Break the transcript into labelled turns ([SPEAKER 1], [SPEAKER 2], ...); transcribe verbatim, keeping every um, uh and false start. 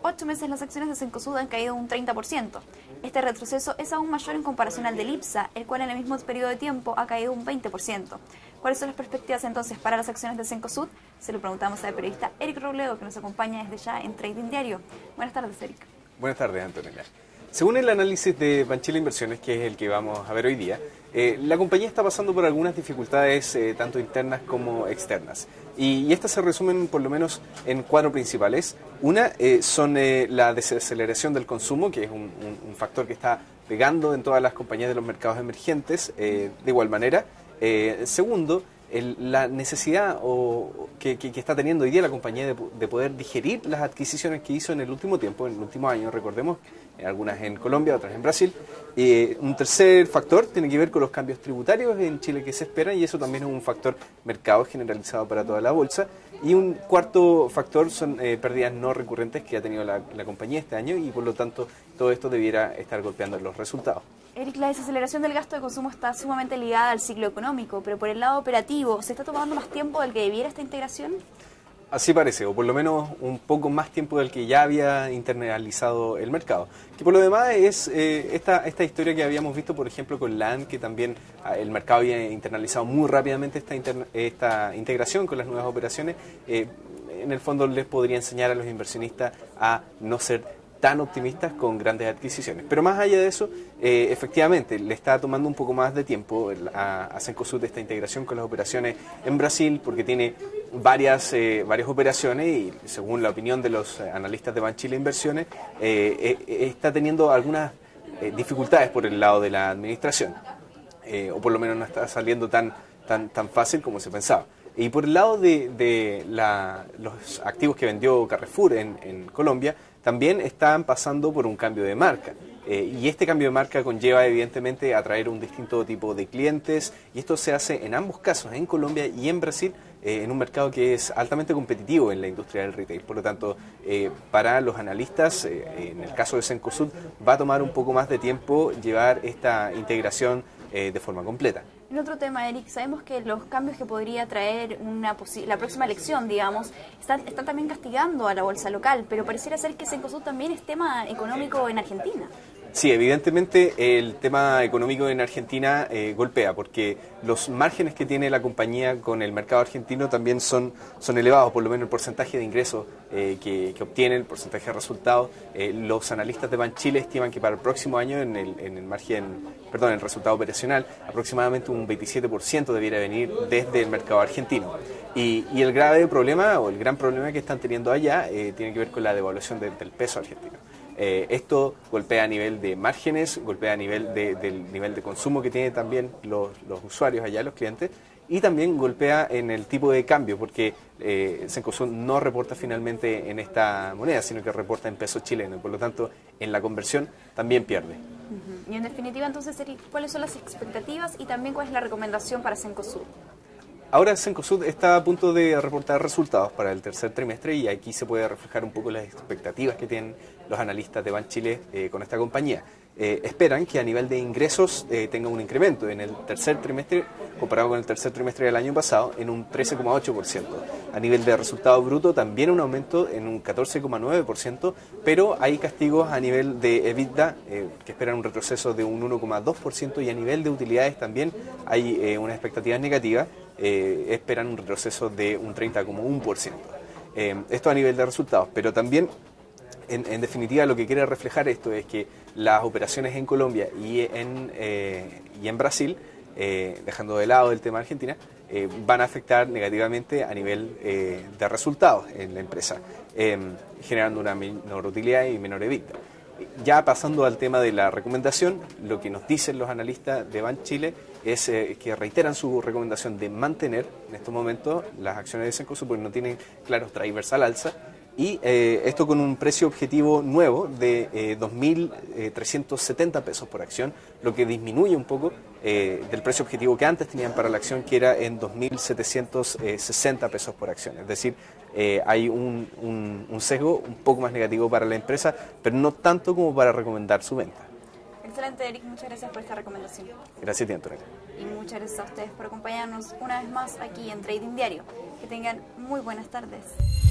[SPEAKER 1] ocho meses las acciones de Cencosud han caído un treinta por ciento. Este retroceso es aún mayor en comparación al del IPSA, el cual en el mismo periodo de tiempo ha caído un veinte por ciento. ¿Cuáles son las perspectivas entonces para las acciones de Cencosud? Se lo preguntamos al periodista Eric Robledo, que nos acompaña desde ya en Trading Diario. Buenas tardes, Eric.
[SPEAKER 2] Buenas tardes, Antonella. Según el análisis de Banchile Inversiones, que es el que vamos a ver hoy día, eh, la compañía está pasando por algunas dificultades eh, tanto internas como externas. Y, y estas se resumen por lo menos en cuatro principales. Una eh, son eh, la desaceleración del consumo, que es un, un, un factor que está pegando en todas las compañías de los mercados emergentes eh, de igual manera. Eh, segundo, el, la necesidad o, que, que, que está teniendo hoy día la compañía de, de poder digerir las adquisiciones que hizo en el último tiempo, en el último año, recordemos, algunas en Colombia, otras en Brasil. Eh, un tercer factor tiene que ver con los cambios tributarios en Chile que se esperan, y eso también es un factor mercado generalizado para toda la bolsa. Y un cuarto factor son eh, pérdidas no recurrentes que ha tenido la, la compañía este año, y por lo tanto todo esto debiera estar golpeando los resultados.
[SPEAKER 1] Eric, la desaceleración del gasto de consumo está sumamente ligada al ciclo económico, pero por el lado operativo, ¿se está tomando más tiempo del que debiera esta integración?
[SPEAKER 2] Así parece, o por lo menos un poco más tiempo del que ya había internalizado el mercado. Que por lo demás es eh, esta, esta historia que habíamos visto, por ejemplo, con LAN, que también ah, el mercado había internalizado muy rápidamente esta, interna, esta integración con las nuevas operaciones. Eh, en el fondo les podría enseñar a los inversionistas a no ser tan optimistas con grandes adquisiciones. Pero más allá de eso, eh, efectivamente, le está tomando un poco más de tiempo a, a Cencosud esta integración con las operaciones en Brasil, porque tiene varias, eh, varias operaciones y según la opinión de los analistas de Banchile Inversiones, eh, eh, está teniendo algunas eh, dificultades por el lado de la administración, eh, o por lo menos no está saliendo tan, tan, tan fácil como se pensaba. Y por el lado de, de la, los activos que vendió Carrefour en, en Colombia, también están pasando por un cambio de marca. Eh, y este cambio de marca conlleva evidentemente atraer un distinto tipo de clientes, y esto se hace en ambos casos, en Colombia y en Brasil, eh, en un mercado que es altamente competitivo en la industria del retail. Por lo tanto, eh, para los analistas, eh, en el caso de Cencosud, va a tomar un poco más de tiempo llevar esta integración eh, de forma completa.
[SPEAKER 1] En otro tema, Eric, sabemos que los cambios que podría traer una la próxima elección, digamos, están, están también castigando a la bolsa local, pero pareciera ser que Cencosud también es tema económico en Argentina.
[SPEAKER 2] Sí, evidentemente el tema económico en Argentina eh, golpea, porque los márgenes que tiene la compañía con el mercado argentino también son, son elevados, por lo menos el porcentaje de ingresos eh, que, que obtienen, el porcentaje de resultados. Eh, los analistas de Banchile estiman que para el próximo año en el, en el margen, perdón, el resultado operacional, aproximadamente un veintisiete por ciento debiera venir desde el mercado argentino. Y, y el grave problema, o el gran problema que están teniendo allá, eh, tiene que ver con la devaluación de, del peso argentino. Eh, esto golpea a nivel de márgenes, golpea a nivel de, del nivel de consumo que tienen también los, los usuarios allá, los clientes, y también golpea en el tipo de cambio, porque eh, Cencosud no reporta finalmente en esta moneda, sino que reporta en peso chileno, y por lo tanto en la conversión también pierde.
[SPEAKER 1] Uh-huh. Y en definitiva, entonces, Eric, ¿cuáles son las expectativas y también cuál es la recomendación para Cencosud?
[SPEAKER 2] Ahora Cencosud está a punto de reportar resultados para el tercer trimestre, y aquí se puede reflejar un poco las expectativas que tienen los analistas de Banchile eh, con esta compañía. Eh, esperan que a nivel de ingresos eh, tenga un incremento en el tercer trimestre, comparado con el tercer trimestre del año pasado, en un trece coma ocho por ciento. A nivel de resultado bruto también un aumento en un catorce coma nueve por ciento, pero hay castigos a nivel de EBITDA eh, que esperan un retroceso de un uno coma dos por ciento, y a nivel de utilidades también hay eh, unas expectativas negativas, eh, esperan un retroceso de un treinta coma uno por ciento. Eh, esto a nivel de resultados, pero también En, en definitiva, lo que quiere reflejar esto es que las operaciones en Colombia y en, eh, y en Brasil, eh, dejando de lado el tema de Argentina, eh, van a afectar negativamente a nivel eh, de resultados en la empresa, eh, generando una menor utilidad y menor EBITDA. Ya pasando al tema de la recomendación, lo que nos dicen los analistas de Banchile es eh, que reiteran su recomendación de mantener en estos momentos las acciones de Cencosud, porque no tienen claros drivers al alza. Y eh, esto con un precio objetivo nuevo de eh, dos mil trescientos setenta pesos por acción, lo que disminuye un poco eh, del precio objetivo que antes tenían para la acción, que era en dos mil setecientos sesenta pesos por acción. Es decir, eh, hay un, un, un sesgo un poco más negativo para la empresa, pero no tanto como para recomendar su venta.
[SPEAKER 1] Excelente, Eric, muchas gracias por esta recomendación.
[SPEAKER 2] Gracias a ti, Antonella.
[SPEAKER 1] Y muchas gracias a ustedes por acompañarnos una vez más aquí en Trading Diario. Que tengan muy buenas tardes.